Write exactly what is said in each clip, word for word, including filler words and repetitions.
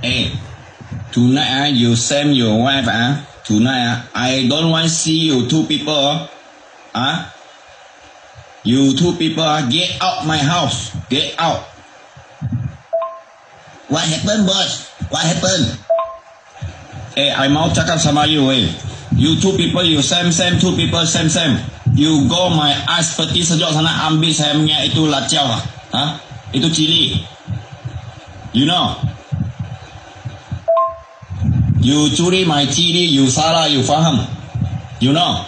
Eh, tonight ah, you send your wife ah. Tonight ah, I don't want see you two people ah. You two people ah, get out my house. Get out. What happened, boss? What happened? Eh, I mau cakap sama you eh. You two people, you same same two people same same. You go my ice peti sejuk sana ambil saya punya itu lacau lah. Ha? Itu cili. You know? You curi my cili, you salah, you faham? You know?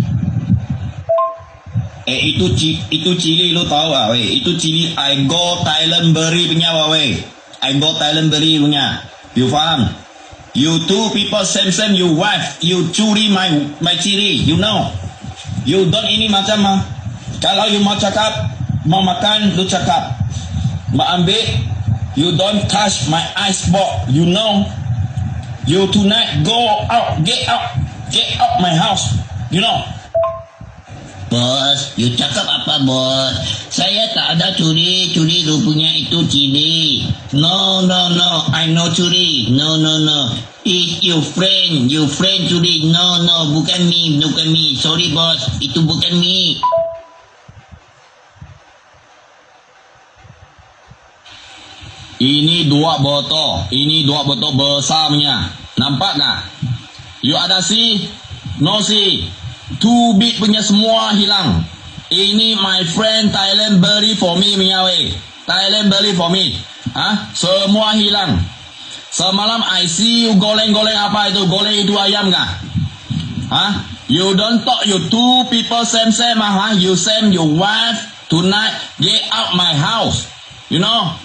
Eh itu itu cili lu tahu ah weh. Itu cili I go Thailand beri punya wah weh. I go Thailand beri punya. You faham? You two people same same you wife, you curi my my cili, you know? You don't ini macam mah. Kalau you mau cakap, mau makan, lu cakap. Mau ambil, you don't touch my ice box, you know? You tonight go out, get out, get out my house, you know? Bos, you cakap apa bos? Saya tak ada curi, curi lu punya itu cili. No, no, no, I no curi. No, no, no. It's your friend, your friend curi. No, no, bukan me, bukan me. Sorry bos, itu bukan me. Ini dua botol, ini dua botol besarnya. Nampak tak? You ada si? No si. Two big punya semua hilang. Ini my friend Thailand beli for me punya weh. Thailand beli for me. Ah, semua hilang. Semalam I see you goreng-goreng apa itu? Goreng itu ayam kah? Hah? You don't talk, you two people same same ah, huh? You same your wife tonight get out my house. You know?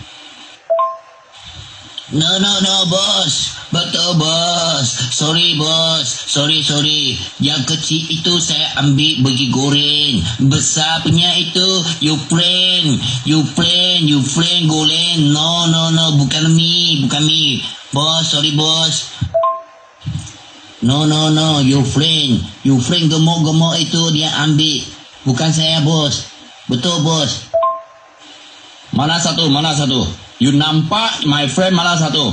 No, no, no, bos. Betul, bos. Sorry, bos. Sorry, sorry. Yang kecil itu saya ambil bagi goreng. Besar punya itu, you friend. You friend, you friend goreng. No, no, no. Bukan me, bukan me. Bos, sorry, bos. No, no, no. You friend. You friend gemuk-gemuk itu dia ambil. Bukan saya, bos. Betul, bos. Mana satu, mana satu? You nampak my friend mana satu?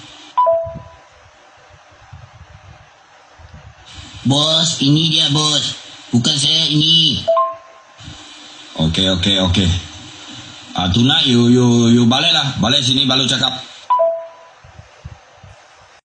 Bos, ini dia bos. Bukan saya ini. Okay, okay, okay. Ah, tonight you you you balik lah. Balik sini baru cakap.